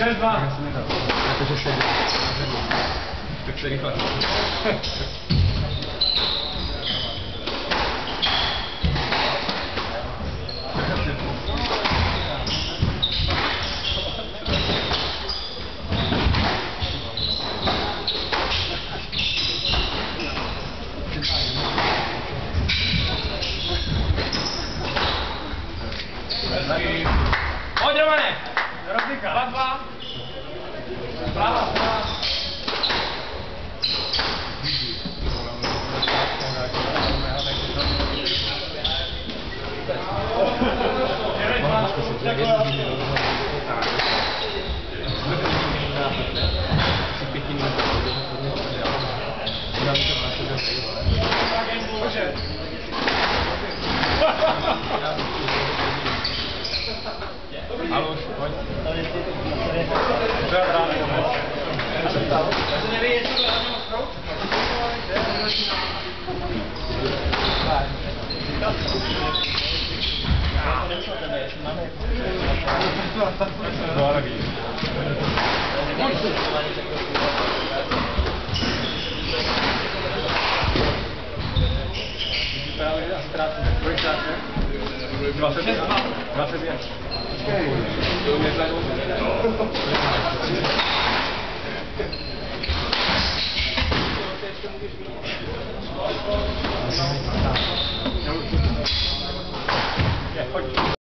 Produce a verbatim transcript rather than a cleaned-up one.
šest dva. Jakože šest dva. Tak se rychle. Pojď, Romane! dva dva. Prava, prava. Hallo, pojď. No, nevím. Právě asi ztrácíme. Kolik ztrácíme? dvacet pět. dvacet pět. Počkej, to mě zajímá.